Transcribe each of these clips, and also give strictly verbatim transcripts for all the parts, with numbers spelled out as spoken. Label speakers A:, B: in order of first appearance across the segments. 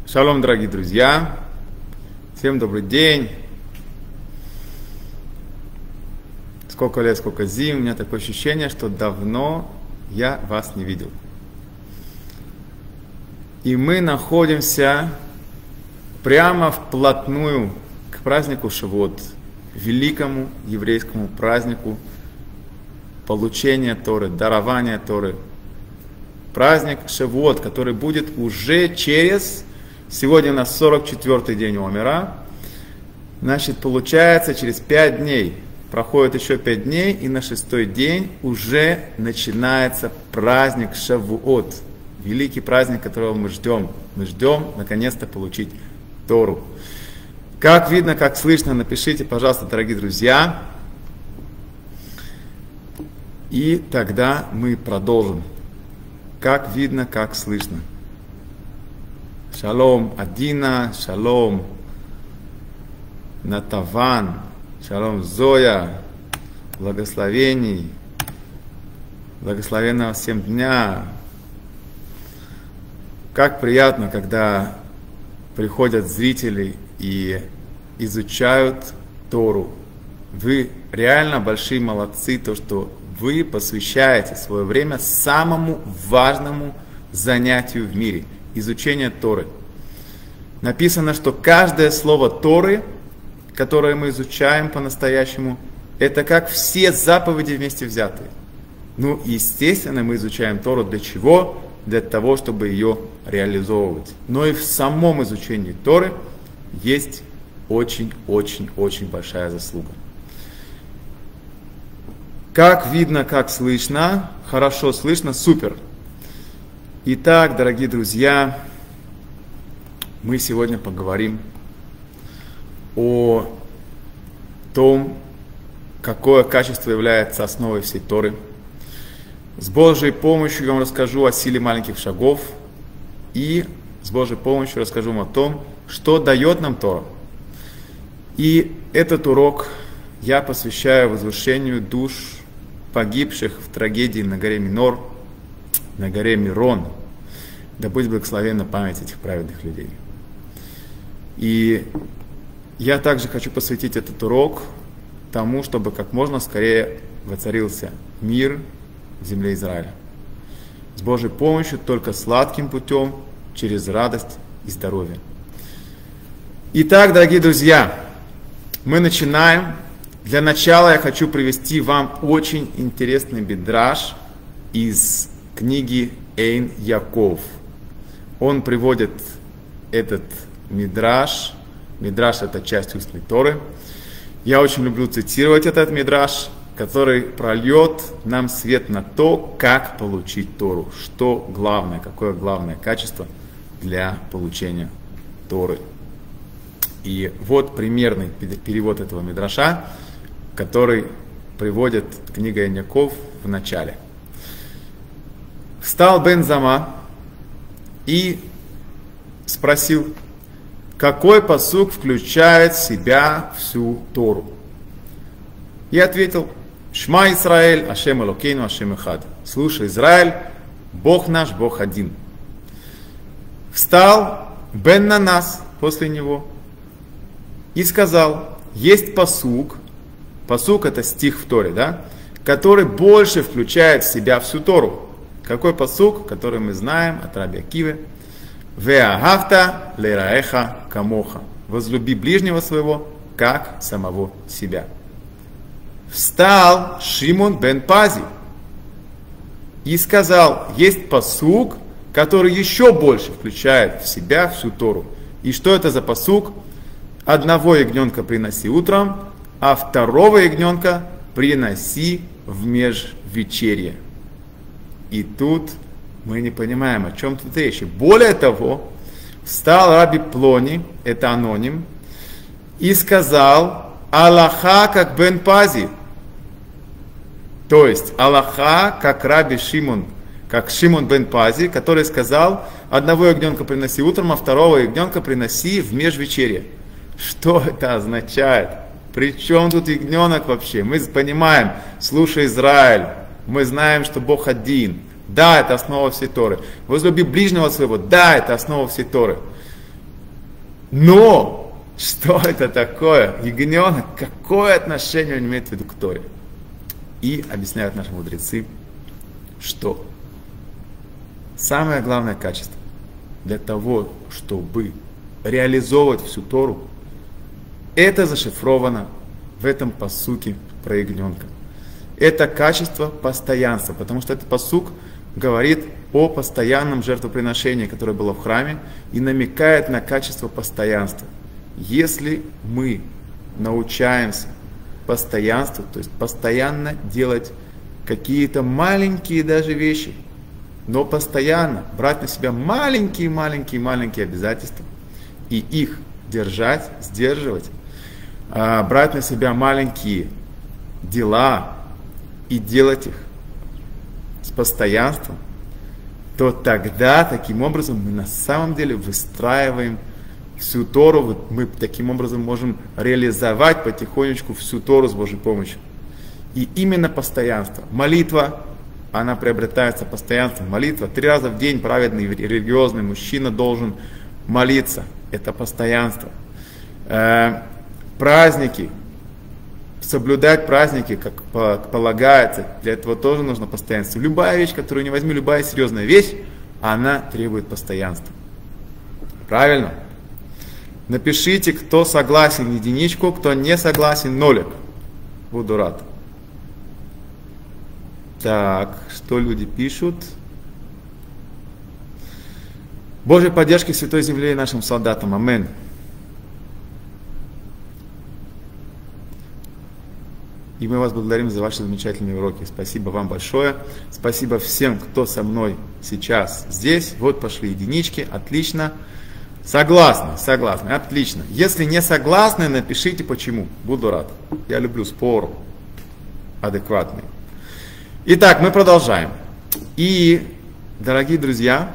A: Шалом, дорогие друзья! Всем добрый день! Сколько лет, сколько зим, у меня такое ощущение, что давно я вас не видел. И мы находимся прямо вплотную к празднику Шавуот, великому еврейскому празднику получения Торы, дарования Торы. Праздник Шавуот, который будет уже через... Сегодня у нас сорок четвёртый день Омера. Значит, получается, через пять дней, проходит еще пять дней, и на шестой день уже начинается праздник Шавуот. Великий праздник, которого мы ждем. Мы ждем, наконец-то, получить Тору. Как видно, как слышно, напишите, пожалуйста, дорогие друзья. И тогда мы продолжим. Как видно, как слышно. Шалом Адина, шалом Натаван, шалом Зоя, благословений, благословенного всем дня. Как приятно, когда приходят зрители и изучают Тору. Вы реально большие молодцы, то, что вы посвящаете свое время самому важному занятию в мире – изучение Торы. Написано, что каждое слово Торы, которое мы изучаем по-настоящему, это как все заповеди вместе взятые. Ну, естественно, мы изучаем Тору для чего? Для того, чтобы ее реализовывать. Но и в самом изучении Торы есть очень-очень-очень большая заслуга. Как видно, как слышно, хорошо слышно, супер. Итак, дорогие друзья, мы сегодня поговорим о том, какое качество является основой всей Торы. С Божьей помощью я вам расскажу о силе маленьких шагов и с Божьей помощью расскажу вам о том, что дает нам Тора. И этот урок я посвящаю возвышению душ погибших в трагедии на горе Минор, на горе Мирон. Да будет благословенна память этих праведных людей. И я также хочу посвятить этот урок тому, чтобы как можно скорее воцарился мир в земле Израиля. С Божьей помощью, только сладким путем, через радость и здоровье. Итак, дорогие друзья, мы начинаем. Для начала я хочу привести вам очень интересный мидраш из книги Эйн Яков. Он приводит этот мидраш. Мидраш — это часть устной Торы. Я очень люблю цитировать этот мидраш, который прольет нам свет на то, как получить Тору. Что главное, какое главное качество для получения Торы. И вот примерный перевод этого мидраша, который приводит книга Эйн Яков в начале. Встал Бен Зама и спросил, какой пасук включает в себя всю Тору. И ответил, Шма Исраэль, Ашем Элокейну, Ашем Эхад. Слушай, Израиль, Бог наш, Бог один. Встал Бен Нанас после него и сказал, есть пасук, пасук — это стих в Торе, да, который больше включает в себя всю Тору. Какой пасук, который мы знаем от Раби Акивы? «Веагавта лераэха камоха». Возлюби ближнего своего, как самого себя. Встал Шимон бен Пази и сказал, есть пасук, который еще больше включает в себя всю Тору. И что это за пасук? Одного ягненка приноси утром, а второго ягненка приноси в межвечерье. И тут мы не понимаем, о чем тут речь. Более того, встал Раби Плони, это аноним, и сказал, Аллаха как Бен Пази. То есть, Аллаха как Раби Шимон, как Шимон бен Пази, который сказал, одного ягненка приноси утром, а второго ягненка приноси в межвечерье. Что это означает? При чем тут ягненок вообще? Мы понимаем, слушай, Израиль, мы знаем, что Бог один. Да, это основа всей Торы. Возлюби ближнего своего. Да, это основа всей Торы. Но что это такое? Ягненок, какое отношение он имеет в виду к Торе? И объясняют наши мудрецы, что самое главное качество для того, чтобы реализовывать всю Тору, это зашифровано в этом пасуке про ягненка. Это качество постоянства, потому что этот пасук говорит о постоянном жертвоприношении, которое было в храме, и намекает на качество постоянства. Если мы научаемся постоянству, то есть постоянно делать какие-то маленькие даже вещи, но постоянно брать на себя маленькие-маленькие-маленькие обязательства и их держать, сдерживать, брать на себя маленькие дела и делать их с постоянством, то тогда таким образом мы на самом деле выстраиваем всю Тору, мы таким образом можем реализовать потихонечку всю Тору с Божьей помощью. И именно постоянство. Молитва, она приобретается постоянством. Молитва. Три раза в день праведный религиозный мужчина должен молиться. Это постоянство. Э, праздники. Соблюдать праздники, как полагается, для этого тоже нужно постоянство. Любая вещь, которую не возьми, любая серьезная вещь, она требует постоянства. Правильно? Напишите, кто согласен, единичку, кто не согласен, нолик. Буду рад. Так, что люди пишут? Божьей поддержки Святой Земле и нашим солдатам. Амен. И мы вас благодарим за ваши замечательные уроки. Спасибо вам большое. Спасибо всем, кто со мной сейчас здесь. Вот пошли единички. Отлично. Согласны, согласны. Отлично. Если не согласны, напишите почему. Буду рад. Я люблю спор адекватный. Итак, мы продолжаем. И, дорогие друзья,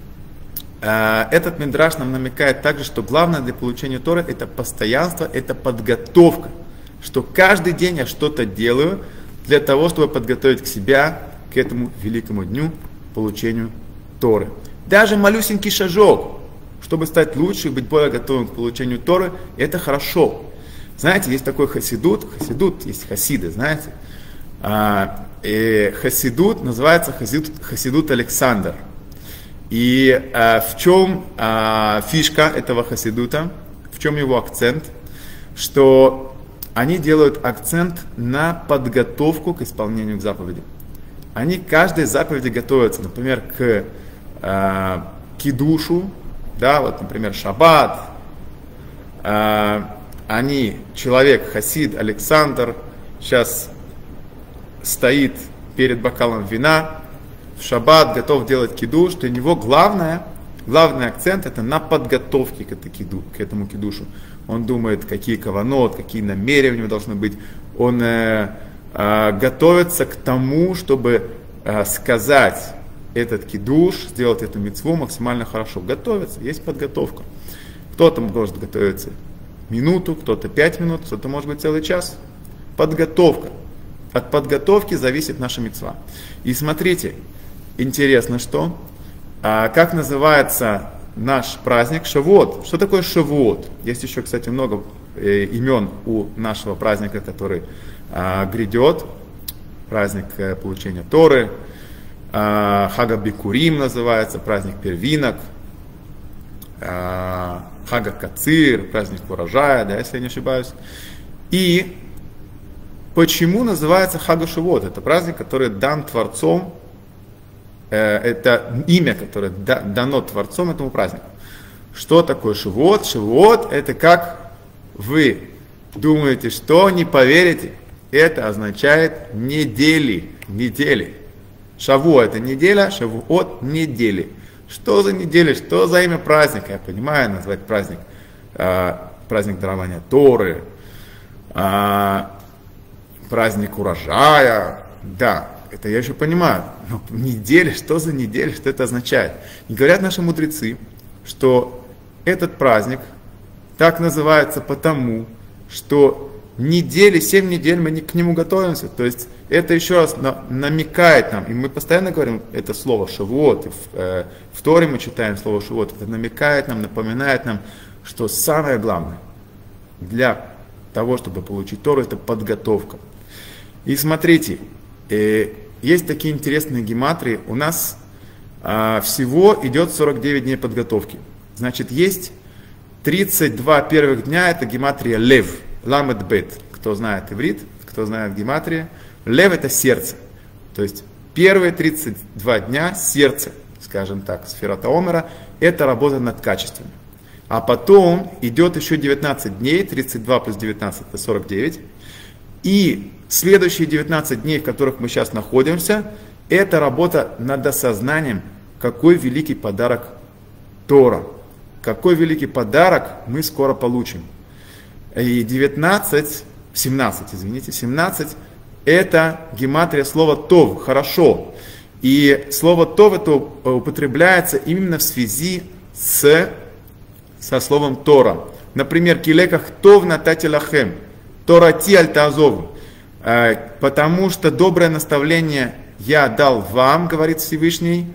A: этот мидраш нам намекает также, что главное для получения Торы – это постоянство, это подготовка. Что каждый день я что-то делаю для того, чтобы подготовить к себя к этому великому дню, получению Торы. Даже малюсенький шажок, чтобы стать лучше и быть более готовым к получению Торы, это хорошо. Знаете, есть такой хасидут, хасидут, есть хасиды, знаете. А, и хасидут называется хасидут, хасидут Александр. И а, в чем а, фишка этого хасидута, в чем его акцент, что они делают акцент на подготовку к исполнению к заповеди. Они к каждой заповеди готовятся, например, к э, кидушу, да, вот, например, шаббат. Э, они, человек, хасид, Александр, сейчас стоит перед бокалом вина, в шаббат готов делать кидуш. Для него главное, главный акцент это на подготовке к, этой киду, к этому кидушу. Он думает, какие каванот, какие намерения у него должны быть. Он э, э, готовится к тому, чтобы э, сказать этот кидуш, сделать эту мицву максимально хорошо. Готовится, есть подготовка. Кто-то может готовиться минуту, кто-то пять минут, кто-то может быть целый час. Подготовка. От подготовки зависит наша мицва. И смотрите, интересно, что, э, как называется наш праздник Шавуот. Что такое Шавуот? Есть еще, кстати, много э, имен у нашего праздника, который э, грядет. Праздник э, получения Торы. Э, Хага Бикурим называется, праздник первинок. Э, Хага Кацир, праздник урожая, да, если я не ошибаюсь. И почему называется Хага Шавуот? Это праздник, который дан Творцом. Это имя, которое дано Творцом этому празднику. Что такое Шавуот? Шавуот это как вы думаете, что не поверите. Это означает недели. Недели. Шавуа это неделя, Шавуот недели. Что за недели, что за имя праздника? Я понимаю, назвать праздник праздник дарования Торы, праздник урожая. Да. Это я еще понимаю, но неделя, что за неделя, что это означает? И говорят наши мудрецы, что этот праздник так называется потому, что недели, семь недель мы к нему готовимся. То есть это еще раз намекает нам, и мы постоянно говорим это слово Шавуот, и в, э, в Торе мы читаем слово Шавуот, это намекает нам, напоминает нам, что самое главное для того, чтобы получить Тору, это подготовка. И смотрите, э, есть такие интересные гематрии. У нас э, всего идет сорок девять дней подготовки. Значит, есть тридцать два первых дня, это гематрия лев, ламет бет. Кто знает иврит, кто знает гематрия. Лев это сердце. То есть первые тридцать два дня сердце, скажем так, сферата омера, это работа над качествами. А потом идет еще девятнадцать дней, тридцать два плюс девятнадцать это сорок девять. И следующие девятнадцать дней, в которых мы сейчас находимся, это работа над осознанием, какой великий подарок Тора. Какой великий подарок мы скоро получим. И девятнадцать, семнадцать, извините, семнадцать это гематрия слова «тов», «хорошо». И слово «тов» это употребляется именно в связи с, со словом «тора». Например, «килеках тов натати лахем», «торати аль таазову», потому что доброе наставление я дал вам, говорит Всевышний,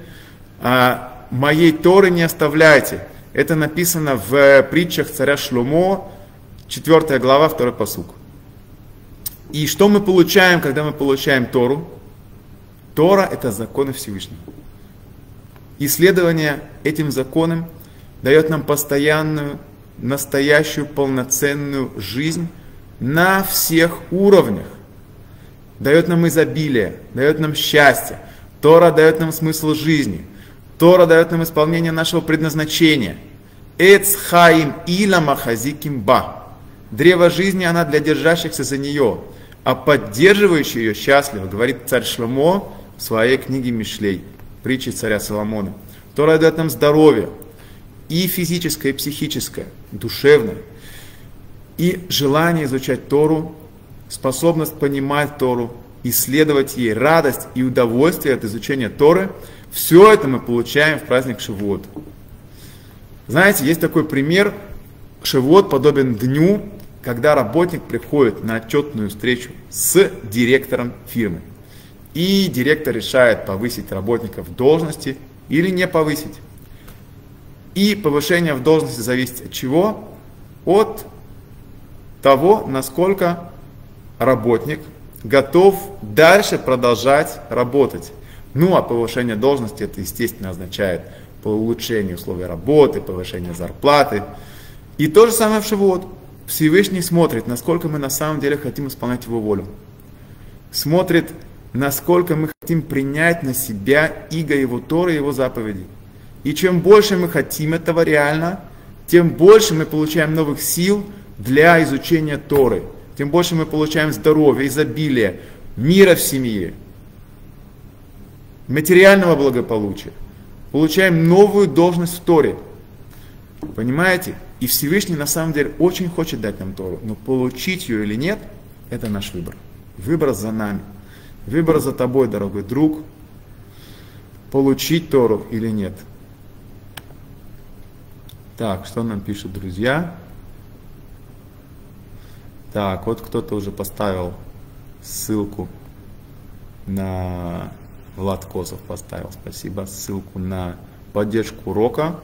A: моей Торы не оставляйте. Это написано в притчах царя Шломо, четвёртая глава, второй пасук. И что мы получаем, когда мы получаем Тору? Тора – это законы Всевышнего. Исследование этим законам дает нам постоянную, настоящую, полноценную жизнь на всех уровнях. Дает нам изобилие, дает нам счастье. Тора дает нам смысл жизни. Тора дает нам исполнение нашего предназначения. Эц хаим ила махазиким ба. Древо жизни, она для держащихся за нее, а поддерживающие ее счастливы, говорит царь Шломо в своей книге Мишлей, притчи царя Соломона. Тора дает нам здоровье, и физическое, и психическое, душевное, и желание изучать Тору, способность понимать Тору, исследовать ей, радость и удовольствие от изучения Торы. Все это мы получаем в праздник Шавуот. Знаете, есть такой пример. Шавуот подобен дню, когда работник приходит на отчетную встречу с директором фирмы. И директор решает, повысить работника в должности или не повысить. И повышение в должности зависит от чего? От того, насколько работник готов дальше продолжать работать. Ну, а повышение должности, это, естественно, означает улучшение условий работы, повышение зарплаты. И то же самое в Шавуот. Всевышний смотрит, насколько мы на самом деле хотим исполнять Его волю. Смотрит, насколько мы хотим принять на себя иго Его Торы и Его заповедей. И чем больше мы хотим этого реально, тем больше мы получаем новых сил для изучения Торы. Тем больше мы получаем здоровья, изобилия, мира в семье, материального благополучия. Получаем новую должность в Торе. Понимаете? И Всевышний на самом деле очень хочет дать нам Тору. Но получить ее или нет, это наш выбор. Выбор за нами. Выбор за тобой, дорогой друг. Получить Тору или нет. Так, что нам пишут друзья? Так, вот кто-то уже поставил ссылку на... Влад Косов поставил, спасибо, ссылку на поддержку урока.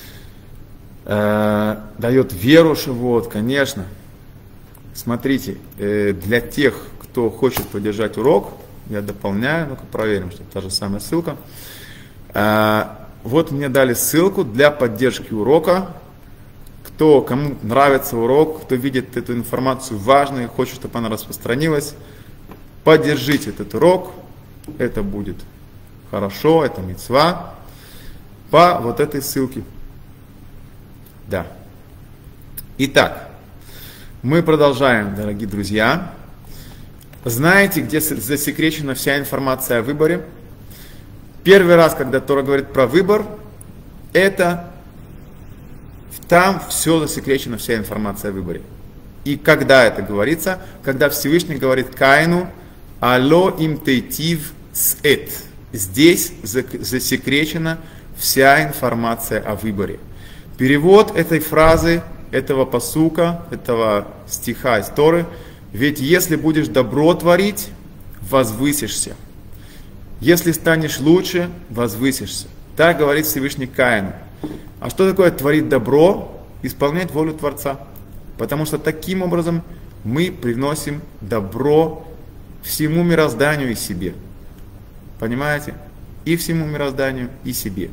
A: Э, дает веру Шавуот, конечно. Смотрите, э, для тех, кто хочет поддержать урок, я дополняю, ну-ка проверим, что это та же самая ссылка. Э, вот мне дали ссылку для поддержки урока. Кто, кому нравится урок, кто видит эту информацию важной, хочет, чтобы она распространилась, поддержите этот урок. Это будет хорошо, это мицва по вот этой ссылке. Да. Итак, мы продолжаем, дорогие друзья. Знаете, где засекречена вся информация о выборе? Первый раз, когда Тора говорит про выбор, это там все засекречена вся информация о выборе. И когда это говорится? Когда Всевышний говорит Каину: «Алло им тейтив сэт». Здесь засекречена вся информация о выборе. Перевод этой фразы, этого пасука, этого стиха из Торы: «Ведь если будешь добро творить, возвысишься. Если станешь лучше, возвысишься». Так говорит Всевышний Каину. А что такое творить добро исполнять волю Творца. Потому что таким образом мы приносим добро всему мирозданию и себе. Понимаете? И всему мирозданию, и себе.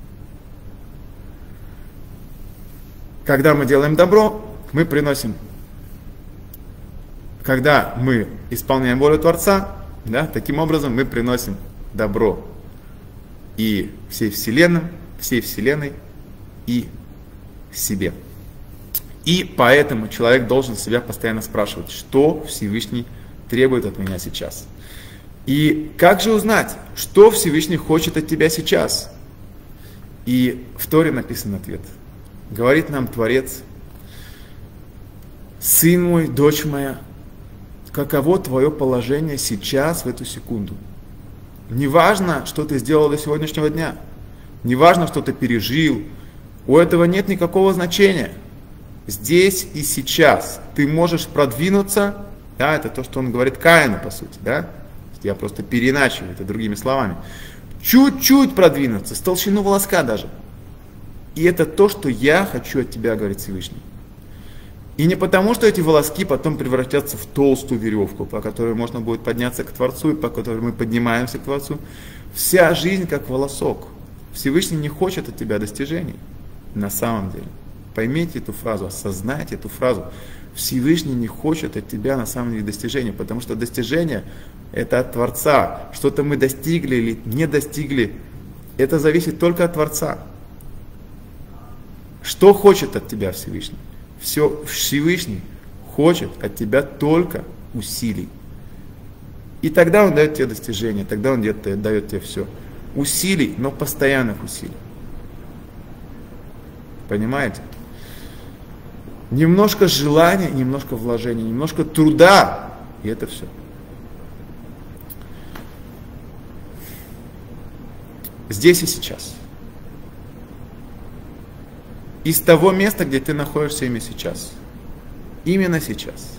A: Когда мы делаем добро, мы приносим. Когда мы исполняем волю Творца, да, таким образом мы приносим добро и всей Вселенной, всей Вселенной и себе. И поэтому человек должен себя постоянно спрашивать, что Всевышний требует от меня сейчас. И как же узнать, что Всевышний хочет от тебя сейчас? И в Торе написан ответ. Говорит нам Творец: сын мой, дочь моя, каково твое положение сейчас, в эту секунду? Неважно, что ты сделал до сегодняшнего дня, неважно, что ты пережил, у этого нет никакого значения. Здесь и сейчас ты можешь продвинуться, да, это то, что он говорит Каину, по сути, да, я просто переиначиваю это другими словами, чуть-чуть продвинуться, с толщину волоска даже. И это то, что я хочу от тебя, говорит Всевышний. И не потому, что эти волоски потом превратятся в толстую веревку, по которой можно будет подняться к Творцу, и по которой мы поднимаемся к Творцу. Вся жизнь как волосок. Всевышний не хочет от тебя достижений. На самом деле. Поймите эту фразу, осознайте эту фразу. Всевышний не хочет от тебя на самом деле достижения, потому что достижение это от Творца. Что-то мы достигли или не достигли, это зависит только от Творца. Что хочет от тебя Всевышний? Все, Всевышний хочет от тебя только усилий. И тогда Он дает тебе достижения, тогда Он дает, дает тебе все. Усилий, но постоянных усилий. Понимаете? Немножко желания, немножко вложения, немножко труда, и это все. Здесь и сейчас. Из того места, где ты находишься именно сейчас. Именно сейчас.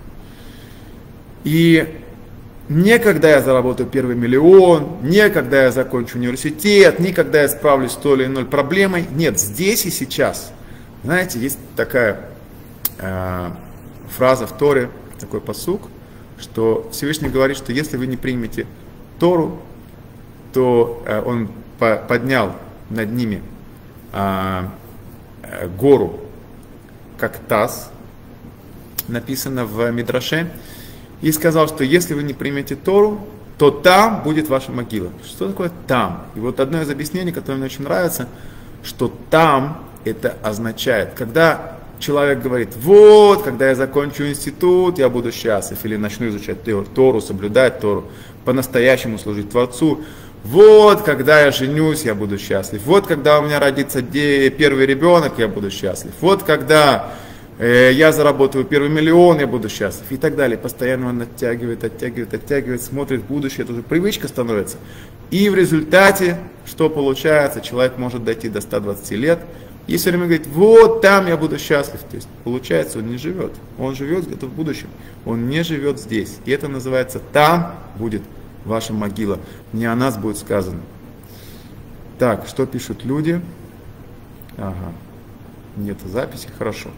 A: И не когда я заработаю первый миллион, не когда я закончу университет, не когда я справлюсь с той или иной проблемой. Нет, здесь и сейчас. Знаете, есть такая э, фраза в Торе, такой пасук, что Всевышний говорит, что если вы не примете Тору, то э, Он по- поднял над ними э, э, гору, как таз, написано в Мидраше, и сказал, что если вы не примете Тору, то там будет ваша могила. Что такое там? И вот одно из объяснений, которое мне очень нравится, что там это означает, когда человек говорит, вот, когда я закончу институт, я буду счастлив, или начну изучать Тору, соблюдать Тору, по-настоящему служить Творцу, вот, когда я женюсь, я буду счастлив, вот, когда у меня родится первый ребенок, я буду счастлив, вот, когда э, я заработаю первый миллион, я буду счастлив, и так далее. Постоянно он оттягивает, оттягивает, оттягивает, смотрит в будущее, это уже привычка становится. И в результате, что получается, человек может дойти до ста двадцати лет, и все время говорит, вот там я буду счастлив. То есть, получается, он не живет. Он живет где-то в будущем. Он не живет здесь. И это называется, там будет ваша могила. Не о нас будет сказано. Так, что пишут люди? Ага. Нет записи, хорошо.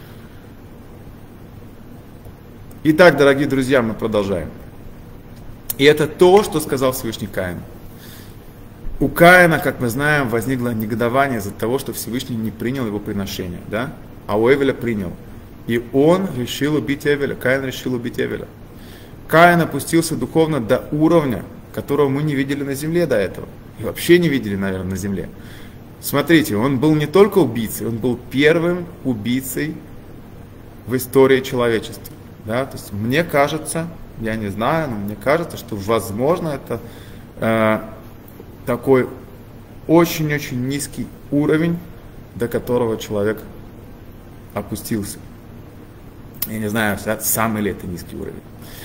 A: Итак, дорогие друзья, мы продолжаем. И это то, что сказал Всевышний Каину. У Каина, как мы знаем, возникло негодование из-за того, что Всевышний не принял его приношение, да? А у Эвеля принял. И он решил убить Эвеля. Каин решил убить Эвеля. Каин опустился духовно до уровня, которого мы не видели на земле до этого. И вообще не видели, наверное, на земле. Смотрите, он был не только убийцей, он был первым убийцей в истории человечества. Да? То есть мне кажется, я не знаю, но мне кажется, что возможно это э, такой очень-очень низкий уровень, до которого человек опустился. Я не знаю, самый ли это низкий уровень.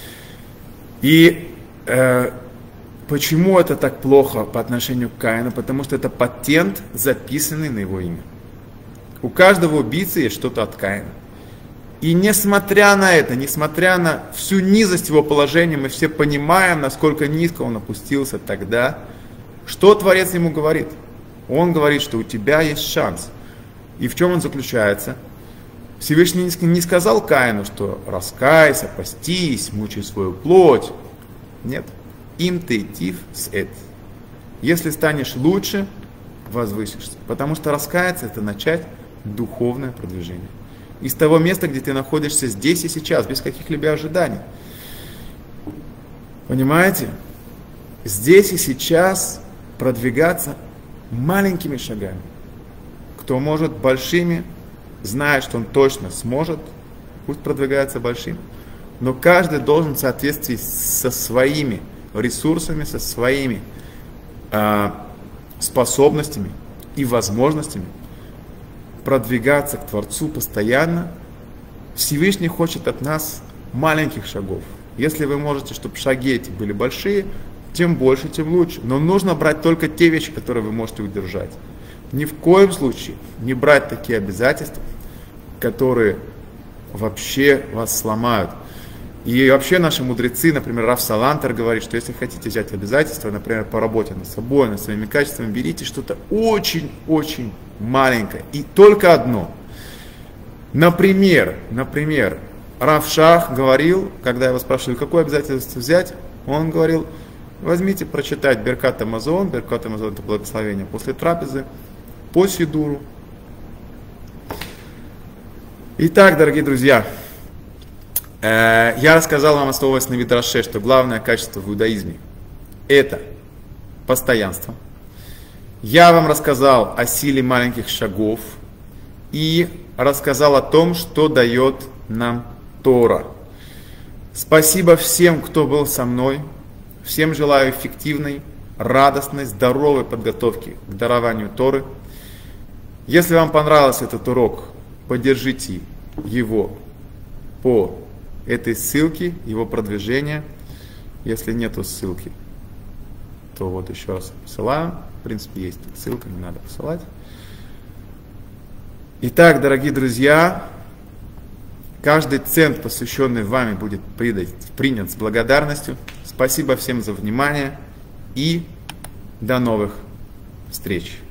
A: И э, почему это так плохо по отношению к Каину? Потому что это патент, записанный на его имя. У каждого убийцы есть что-то от Каина. И несмотря на это, несмотря на всю низость его положения, мы все понимаем, насколько низко он опустился тогда. Что Творец ему говорит? Он говорит, что у тебя есть шанс. И в чем он заключается? Всевышний не сказал Каину, что раскайся, постись, мучай свою плоть. Нет. Им ты тив с эт. Если станешь лучше, возвысишься. Потому что раскаяться — это начать духовное продвижение. Из того места, где ты находишься здесь и сейчас, без каких-либо ожиданий. Понимаете? Здесь и сейчас продвигаться маленькими шагами. Кто может большими, знает, что он точно сможет, пусть продвигается большим. Но каждый должен в соответствии со своими ресурсами, со своими э, способностями и возможностями продвигаться к Творцу постоянно. Всевышний хочет от нас маленьких шагов. Если вы можете, чтобы шаги эти были большие, тем больше, тем лучше. Но нужно брать только те вещи, которые вы можете удержать. Ни в коем случае не брать такие обязательства, которые вообще вас сломают. И вообще наши мудрецы, например, Рав Салантер говорит, что если хотите взять обязательства, например, по работе над собой, над своими качествами, берите что-то очень-очень маленькое. И только одно. Например, например, Рав Шах говорил, когда его спрашивали, какое обязательство взять, он говорил, возьмите прочитать Беркат Амазон, Беркат Амазон — это благословение после трапезы, по сидуру. Итак, дорогие друзья, э, я рассказал вам, основываясь на Мидраше, что главное качество в иудаизме — это постоянство. Я вам рассказал о силе маленьких шагов и рассказал о том, что дает нам Тора. Спасибо всем, кто был со мной. Всем желаю эффективной, радостной, здоровой подготовки к дарованию Торы. Если вам понравился этот урок, поддержите его по этой ссылке, его продвижение. Если нету ссылки, то вот еще раз посылаю. В принципе, есть ссылка, не надо посылать. Итак, дорогие друзья, каждый цент, посвященный вами, будет принят с благодарностью. Спасибо всем за внимание и до новых встреч.